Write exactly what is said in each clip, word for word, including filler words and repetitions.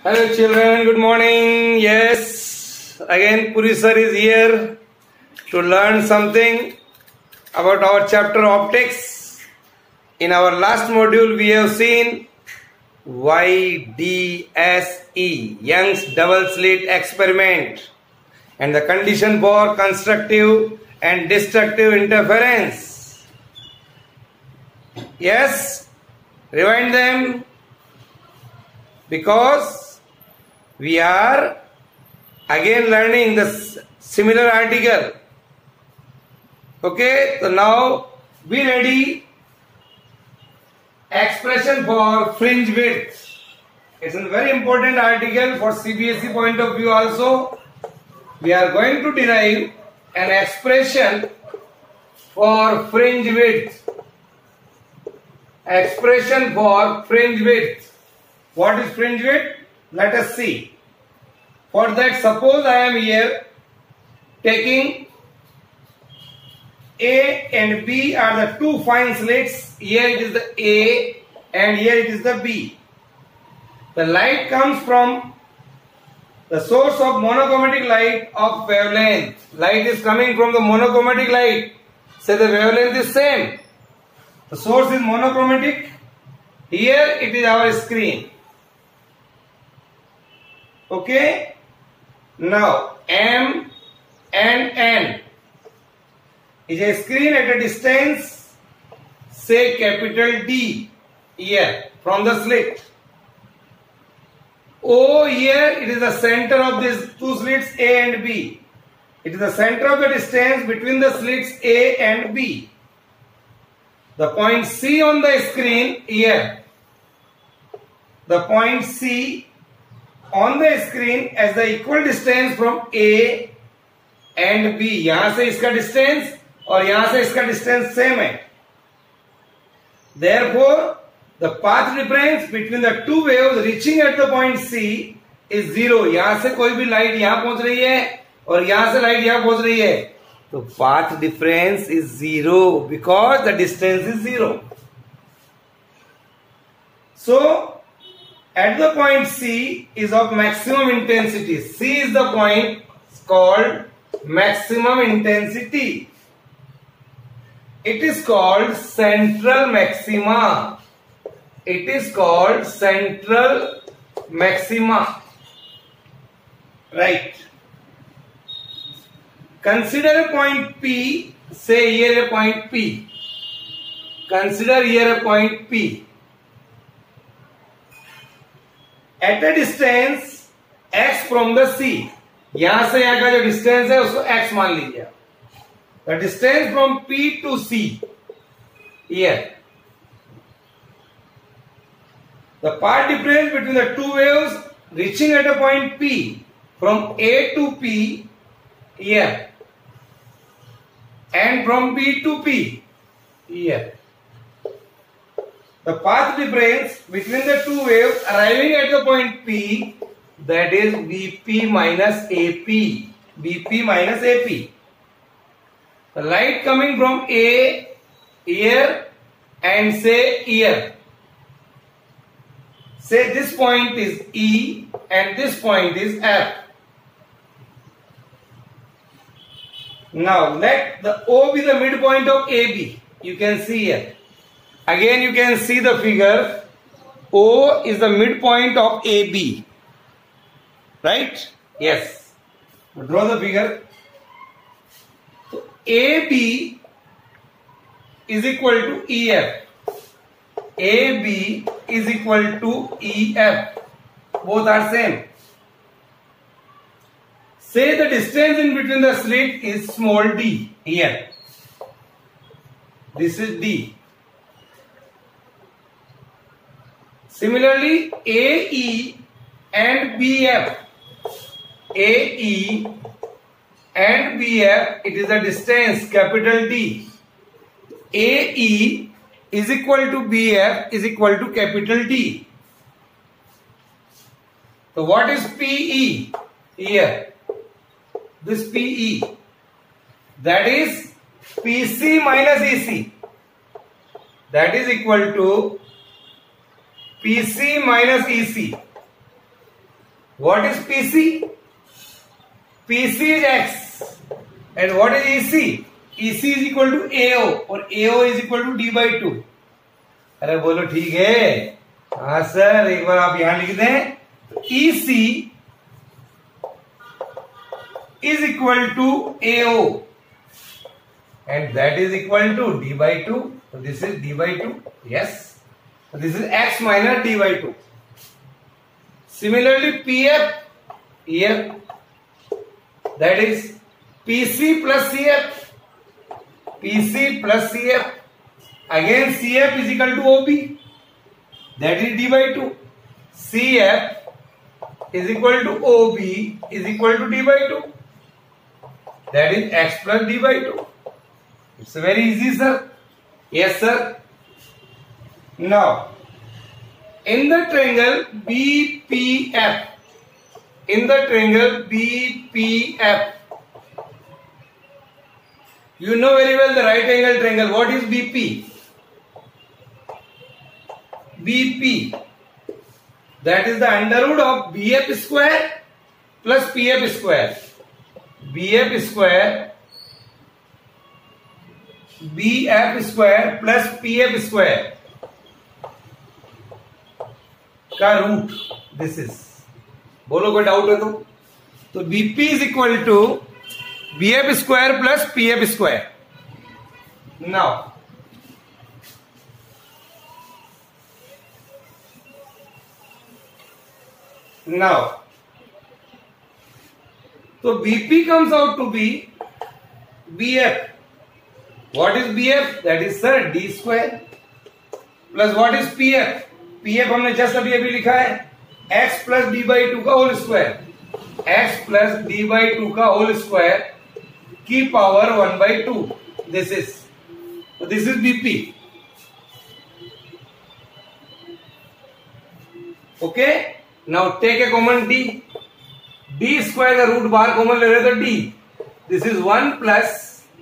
Hello children, good morning. Yes, again Puri sir is here to learn something about our chapter optics. In our last module we have seen Y D S E, Young's double slit experiment, and the condition for constructive and destructive interference. Yes, rewind them because we are again learning the similar article. Okay, so now be ready. Expression for fringe width. It's a very important article for C B S E point of view also. We are going to derive an expression for fringe width. Expression for fringe width. What is fringe width? Let us see. For that, suppose I am here taking A and B are the two fine slits. Here it is the A and here it is the B. The light comes from the source of monochromatic light of wavelength. Light is coming from the monochromatic light. So the wavelength is same. The source is monochromatic. Here it is our screen. Okay. Now M and N is a screen at a distance, say capital D here from the slit. O here it is the center of these two slits A and B. It is the center of the distance between the slits A and B. The point C on the screen here. The point C on the screen as the equal distance from A and B. यहाँ से इसका distance और यहाँ से इसका distance same है. Therefore, the path difference between the two waves reaching at the point C is zero. यहाँ से कोई भी light यहाँ पहुंच रही है और यहाँ से light यहाँ पहुंच रही है. तो path difference is zero because the distance is zero. So at the point C is of maximum intensity. C is the point called maximum intensity. It is called central maxima. It is called central maxima. Right. Consider a point P. Say here a point P. Consider here a point P. At a distance x from the C. यहां से यहां का जो distance है उसको x मान लीजिए. The distance from P to C. Here. The path difference between the two waves reaching at a point P from A to P here and from P to P here. The path difference between the two waves arriving at the point P, that is B P minus A P. B P minus A P. The light coming from A here and say here. Say this point is E and this point is F. Now let the O be the midpoint of A B. You can see here. Again you can see the figure. O is the midpoint of A B. Right? Yes. Draw the figure. So A B is equal to E F. A B is equal to E F. Both are same. Say the distance in between the slit is small d here. This is D. Similarly, A E and B F. A E and B F, it is a distance capital D. A E is equal to B F is equal to capital D. So what is P E here? This P E. That is P C minus E C. That is equal to P C minus E C. What is P C? P C is X. And what is E C? E C is equal to A O और A O is equal to D by two. अरे बोलो ठीक है. हाँ sir, एक बार आप यहां लिख दें. E C is equal to A O and that is equal to D by two. So this is D by two. Yes. So this is X minus D by two. Similarly, P F here, that is P C plus C F. P C plus C F. Again C F is equal to O B. That is D by two. C F is equal to O B is equal to D by two. That is X plus D by two. It's very easy, sir. Yes, sir. Now, in the triangle B P F, in the triangle B P F, you know very well the right angle triangle. What is B P? B P, that is the under root of B F square plus P F square. B F square, B F square plus P F square का root. This is, बोलो कोई doubt है तो तो BP is equal to B F square plus P F square. Now now तो BP comes out to B B F. What is B F? That is sir D square plus what is P F? P F हमने just अभी अभी लिखा है x plus D by two का whole square. x plus D by two का whole square की power one by two. This is this is BP. Okay, now take a common D. D square का root बाहर common ले रहे तो D. This is one plus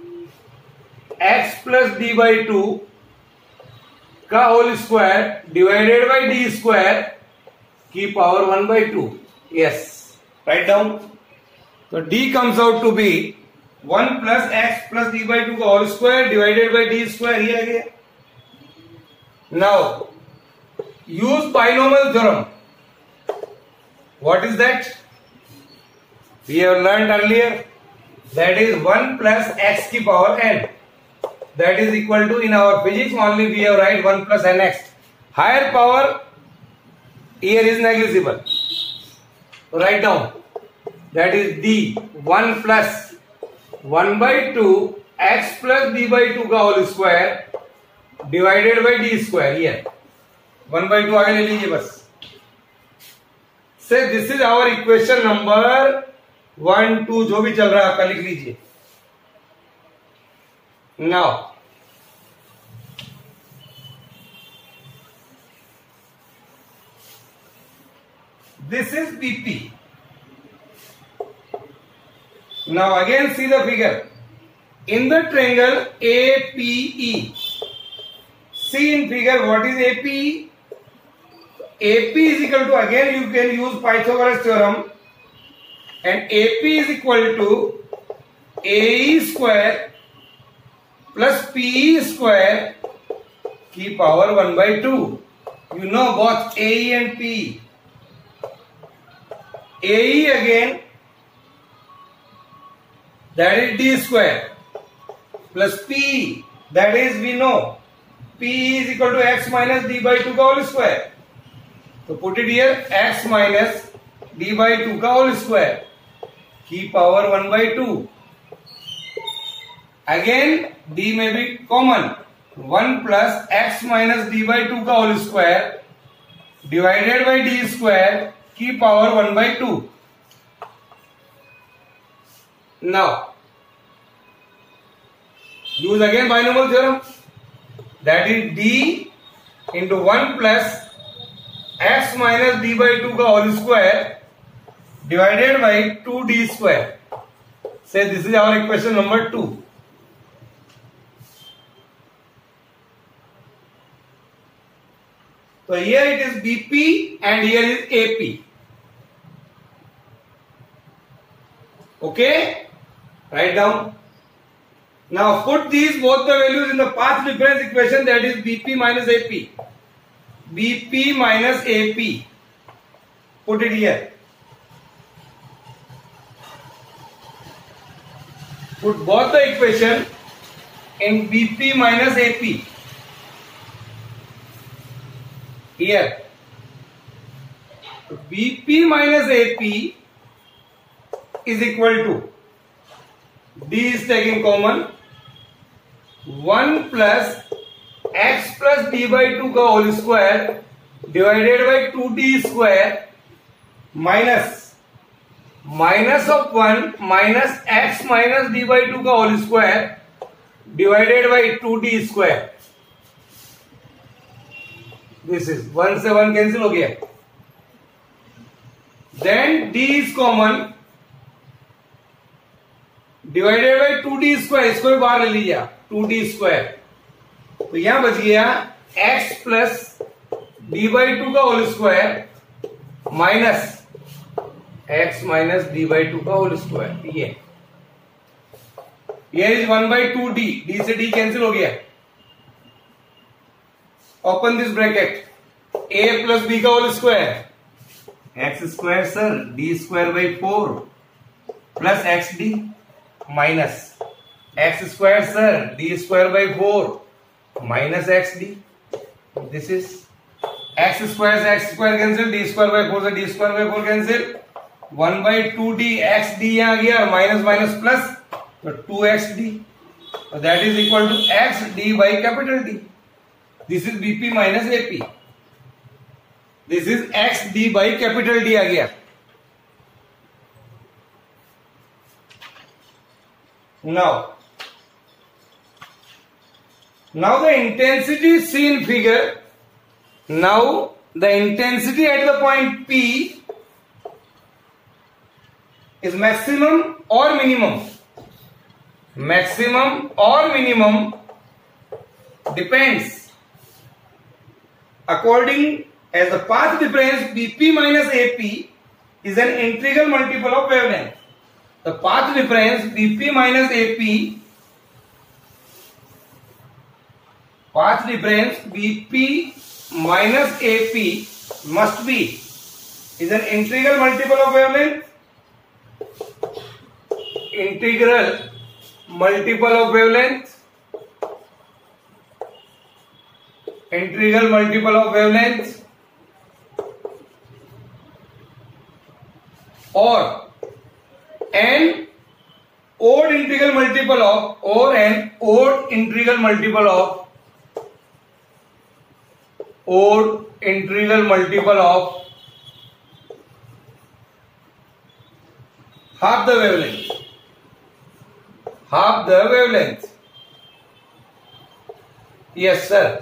x plus D by two का whole square divided by D square की power one by two. Yes, right down. तो D comes out to be one plus x plus D by two का whole square divided by D square. ये आ गया. Now use binomial theorem. What is that? We have learned earlier. That is one plus x की power n. That is equal to, in our physics only we have write one plus nx. Higher power here is negligible. So write down. That is d one plus one by two x plus d by two का whole square divided by d square. here one by two आगे ले लीजिए बस. Say this is our equation number one two जो भी चल रहा है आपका लिख लीजिए. Now, this is B P. Now again see the figure. In the triangle A P E, see in figure what is A P E? A P is equal to, again you can use Pythagoras theorem, and A P is equal to A E square plus P E square की power one by two. You know both A E and P E. A E again, that is D square plus P E, that is we know P E is equal to x minus D by two का whole square. So put it here, x minus D by two का whole square की power one by two. Again d may be common. one plus x minus d by two का whole square divided by d square की power one by two. Now use again binomial theorem. That is d into one plus x minus d by two का whole square divided by two d square. Say this is our equation number two. So here it is B P and here is A P. Okay? Write down. Now put these both the values in the path difference equation, that is B P minus A P. B P minus A P. Put it here. Put both the equation in B P minus A P. Here. B P minus A P is equal to, D is taking common, one plus x plus d by two का whole square divided by two d square minus minus of one minus x minus d by two का whole square divided by two d square. This is one से one cancel हो गया. Then d is common divided by two d square, इसको भी बाहर ले लीजिए two d square. तो यहां बच गया x plus D by two का whole square minus x minus D by two का होल स्क्वायर. ये ये is one by two D, D से डी कैंसिल हो गया. Open this bracket, a plus B का whole square x square sir D square by four plus x D minus x square sir D square by four minus x D. This is x square से x square cancel, D square by four से D square by four cancel, one by two D x D यहां आ गया minus minus plus तो two x D, that is equal to x D by capital D. This is BP minus AP. This is x D by capital D आ गया. Now, now the intensity seen in figure. Now the intensity at the point P is maximum or minimum. Maximum or minimum depends according as the path difference B P minus A P is an integral multiple of wavelength. The path difference B P minus A P, path difference B P minus A P must be is an integral multiple of wavelength. Integral multiple of wavelength. Integral multiple of wavelength or an odd integral multiple of or an odd integral multiple of odd integral multiple of half the wavelength. Half the wavelength. Yes, sir.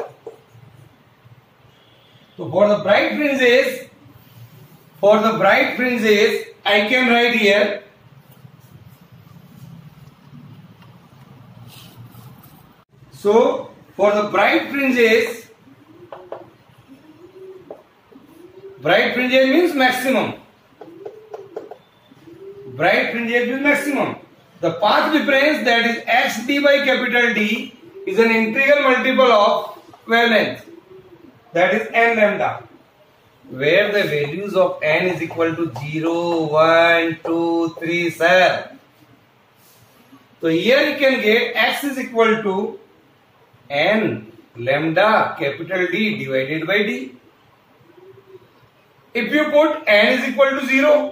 So for the bright fringes, for the bright fringes, I can write here so for the bright fringes, bright fringes means maximum. Bright fringes means maximum. The path difference, that is x d by capital D, is an integral multiple of wavelength, that is n lambda, where the values of n is equal to zero, one, two, three, sir. So here you can get x is equal to n lambda capital D divided by D. If you put n is equal to zero,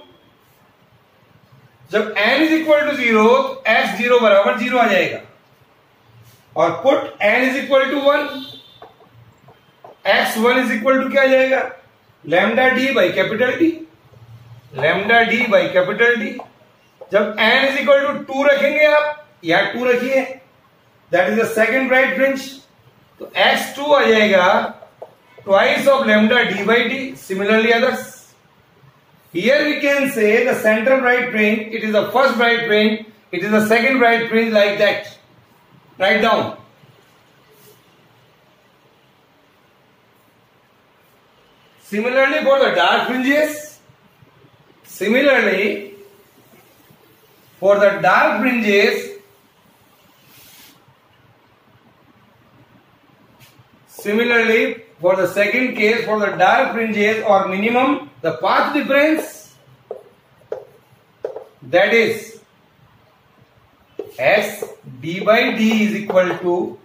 जब n is equal to zero तो x zero बराबर zero आ जाएगा, और put n is equal to one, x one is equal to क्या आ जाएगा, lambda d by capital D, lambda d by capital D. जब n is equal to two रखेंगे आप, यहाँ two रखिए, that is the second bright fringe, तो x two आ जाएगा twice of lambda d by d. Similarly others. Here we can say the central bright fringe, it is the first bright fringe, it is the second bright fringe, like that. Write down. Similarly for the dark fringes, similarly for the dark fringes, similarly for the second case, for the dark fringes or minimum, the path difference, that is S d by d is equal to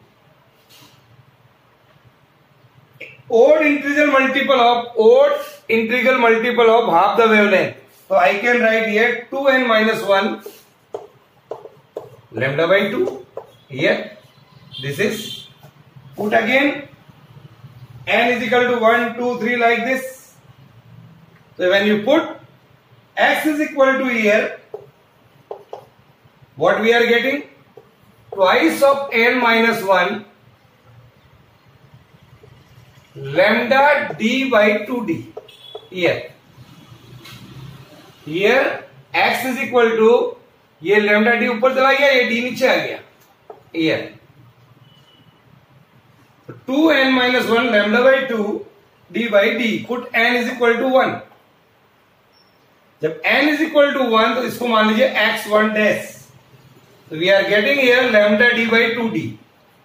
odd integral multiple of odd integral multiple of half the wavelength. So I can write here two n minus one lambda by two. Here this is put again n is equal to one, two, three like this. So when you put x is equal to here, what we are getting? Twice of n minus one lambda d by two d. Here here x is equal to, ये lambda d ऊपर चला गया, ये d नीचे आ गया. Here two n minus one lambda by two d by d, put n is equal to one. जब n is equal to one तो इसको मान लीजिए x one dash. So we are getting here lambda d by two d.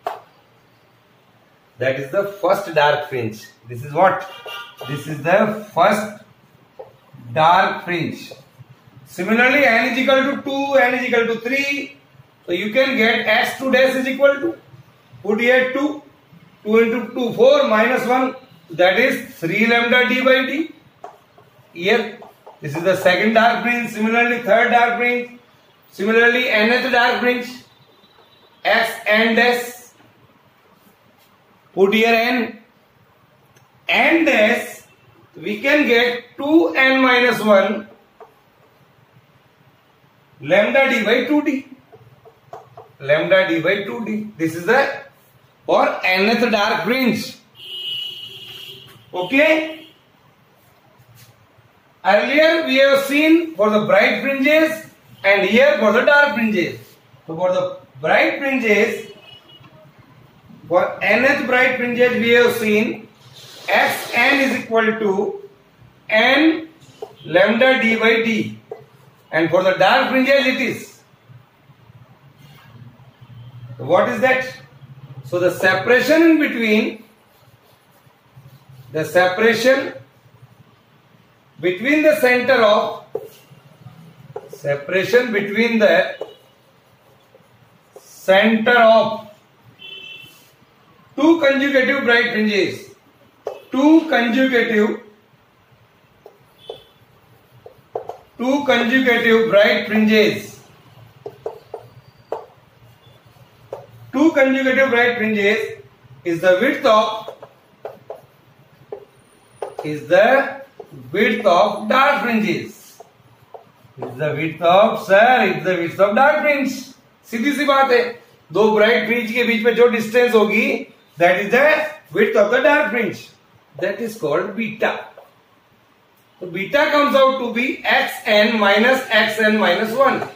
That is the first dark fringe. This is what? This is the first dark fringe. Similarly, n is equal to two, n is equal to three. So you can get x two dash is equal to, put here two, two into two, four, minus one, that is three lambda d by d. Here, this is the second dark fringe. Similarly, third dark fringe. Similarly, nth dark fringe, x n dash. Put here n, n dash, we can get two n minus one lambda d by two d. Lambda d by two d. This is the for nth dark fringe. Okay. Earlier we have seen for the bright fringes and here for the dark fringes. So for the bright fringes, for nth bright fringes we have seen xn is equal to n lambda d by d, and for the dark fringes it is. So what is that? So the separation in between, the separation between the center of, separation between the center of two consecutive bright fringes, two consecutive, two consecutive bright fringes, two consecutive bright fringes is the width of, is the width of dark fringes. Is the width of, sir, it's the width of dark fringe. सीधी सी बात है, दो bright fringe के बीच में जो distance होगी, that is the width of the dark fringe. That is called beta. So beta comes out to be xn minus xn minus one.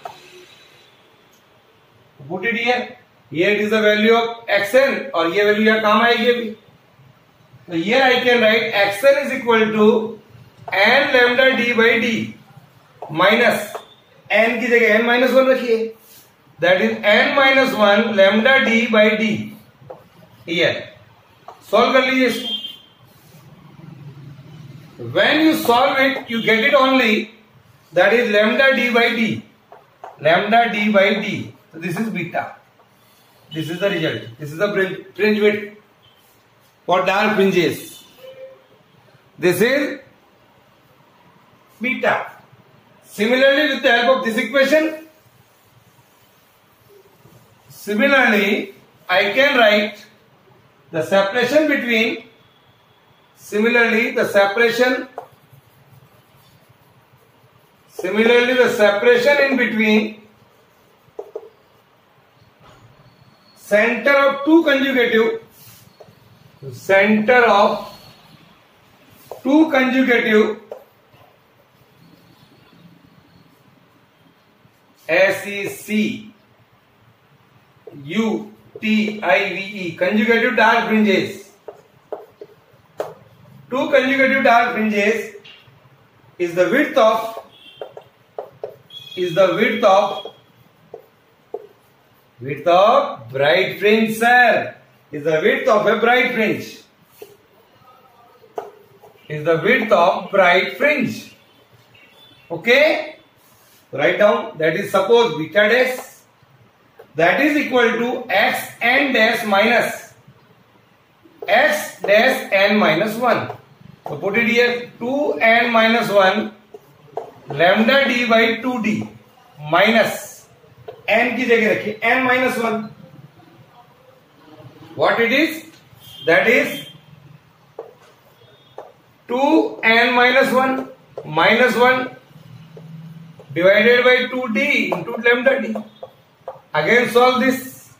Put it here. Here it is the value of xn, और ये value यहाँ काम आएगी अभी. So here I can write xn is equal to n lambda d by d minus n की जगह n minus one रखिए. That is n minus one lambda d by d. Here solve कर लीजिए इसको. When you solve it, you get it only, that is lambda d by d, lambda d by d. So this is beta. This is the result. This is the fringe width for dark fringes. This is beta. Similarly, with the help of this equation, similarly, I can write the separation between, similarly the separation, similarly the separation in between center of two consecutive, center of two consecutive S E C U T I V E, consecutive dark fringes. Two consecutive dark fringes is the width of, is the width of Width of bright fringe, sir, is the width of a bright fringe. Is the width of bright fringe. Okay? Write down, that is suppose beta dash that is equal to x n dash minus x dash n minus one. So put it here, two n minus one lambda d by two d minus n की जगह रखिए n minus one. What it is? That is two n minus one minus one divided by two d into lambda d. Again solve this.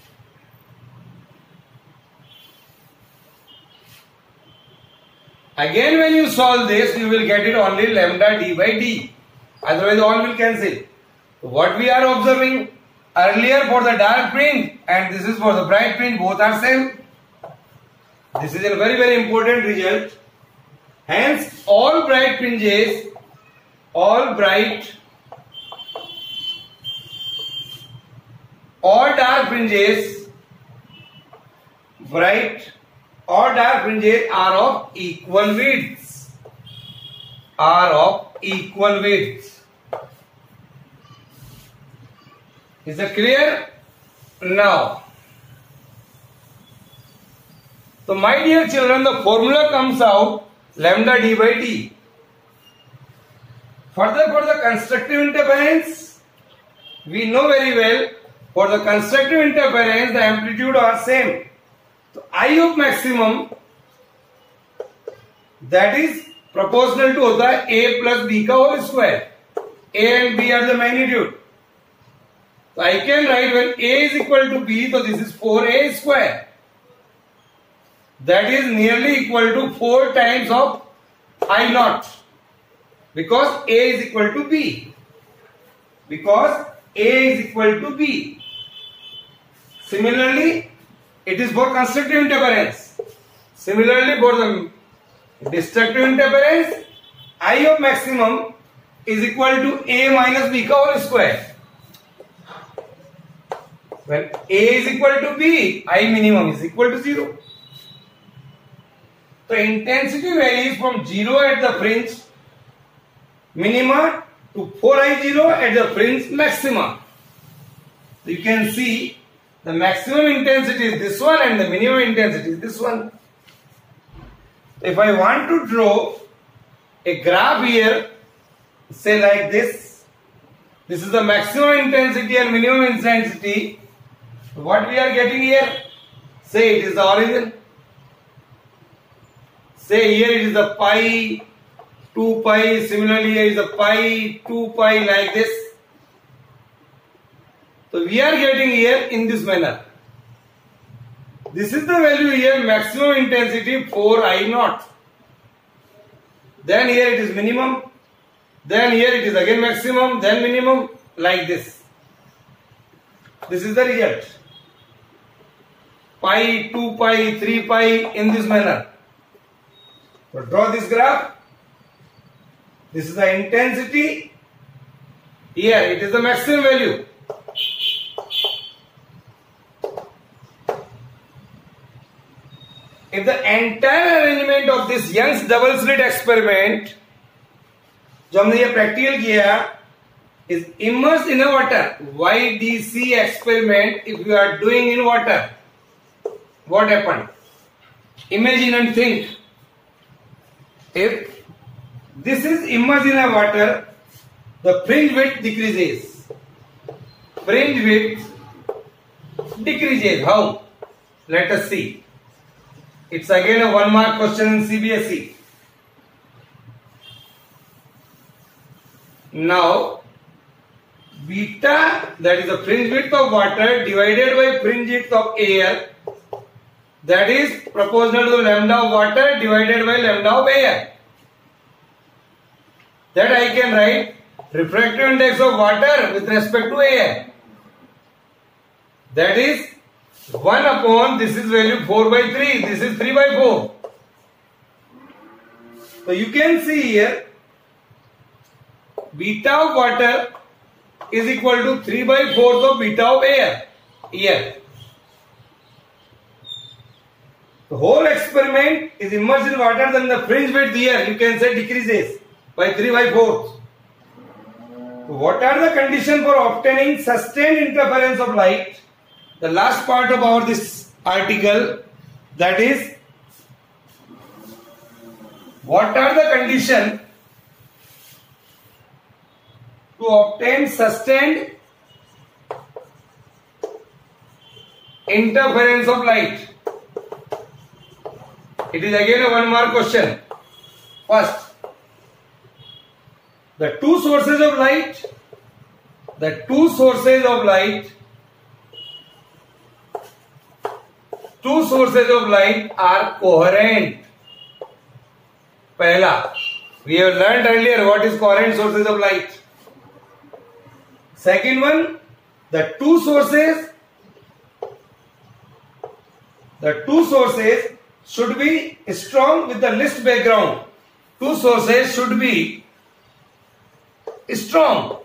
Again when you solve this, you will get it only lambda d by d. Otherwise all will cancel. What we are observing earlier for the dark fringe and this is for the bright fringe, both are same. This is a very very important result. Hence all bright fringes, all bright all dark fringes, bright or dark fringes are of equal widths. Are of equal widths. Is it clear? Now, so my dear children, the formula comes out lambda d by d. Further, for the constructive interference, we know very well, for the constructive interference, the amplitude are same. So I of maximum, that is proportional to होता है a plus b का whole square. A and b are the magnitude. So I can write when a is equal to b, so this is four a square. That is nearly equal to four times of I naught. Because a is equal to b. Because a is equal to b. Similarly, it is for constructive interference. Similarly, for the destructive interference, I of maximum is equal to a minus b ka whole square. When a is equal to b, I minimum is equal to zero. The intensity varies from zero at the fringe minima to four I zero at the fringe maxima. So you can see the maximum intensity is this one and the minimum intensity is this one. If I want to draw a graph here, say like this, this is the maximum intensity and minimum intensity. What we are getting here? Say it is the origin. Say here it is the pi, two pi, similarly here is the pi, two pi, like this. So we are getting here in this manner. This is the value here, maximum intensity four I naught. Then here it is minimum. Then here it is again maximum, then minimum, like this. This is the result. Pi, two pi, three pi, in this manner. So draw this graph. This is the intensity. Here it is the maximum value. If the entire arrangement of this Young's double slit experiment, जो हमने ये practical किया, is immersed in a water, Y D C experiment, if you are doing in water, what happened? Imagine and think. If this is immersed in a water, the fringe width decreases. Fringe width decreases. How? Let us see. It's again a one mark question in C B S E. Now, beta, that is the fringe width of water divided by fringe width of air, that is proportional to lambda of water divided by lambda of air. That I can write refractive index of water with respect to air. That is one upon, this is value four by three, this is three by four. So you can see here, beta of water is equal to three by fourth of beta of air. here. The whole experiment is immersed in water, then the fringe width here you can say decreases by three by four. What are the conditions for obtaining sustained interference of light? The last part of our this article, that is, what are the conditions to obtain sustained interference of light? It is again a one mark question. First, the two sources of light, the two sources of light, two sources of light are coherent. Pehla, we have learned earlier what is coherent sources of light. Second one, the two sources, the two sources should be strong with the least background. Two sources should be strong.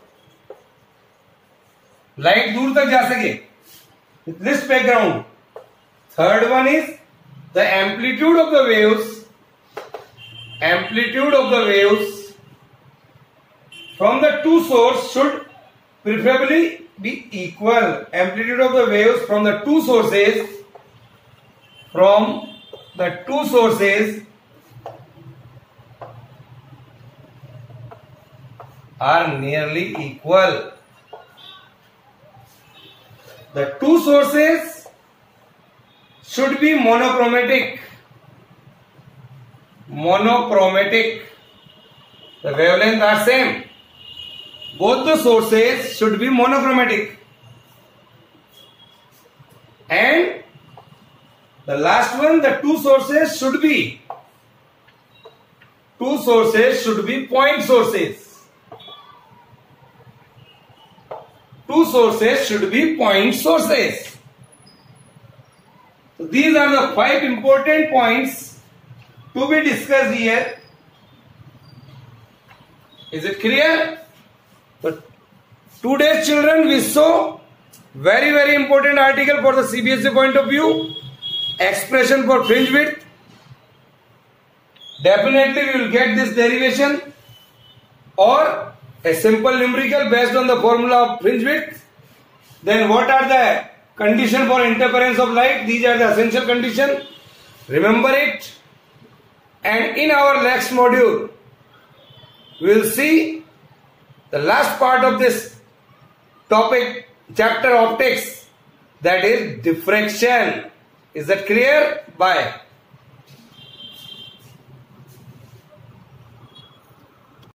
Light दूर तक जा सके with least background. Third one is the amplitude of the waves. Amplitude of the waves from the two sources should preferably be equal. Amplitude of the waves from the two sources from the two sources are nearly equal. The two sources should be monochromatic. Monochromatic. The wavelengths are same. Both the sources should be monochromatic. And the last one, the two sources should be two sources should be point sources. Two sources should be point sources. So these are the five important points to be discussed here. Is it clear? But today's children, we saw very very important article for the C B S E point of view. Expression for fringe width. Definitely we will get this derivation or a simple numerical based on the formula of fringe width. Then what are the conditions for interference of light? These are the essential conditions. Remember it. And in our next module, we will see the last part of this topic, chapter optics, that is diffraction. Is that clear? Bye.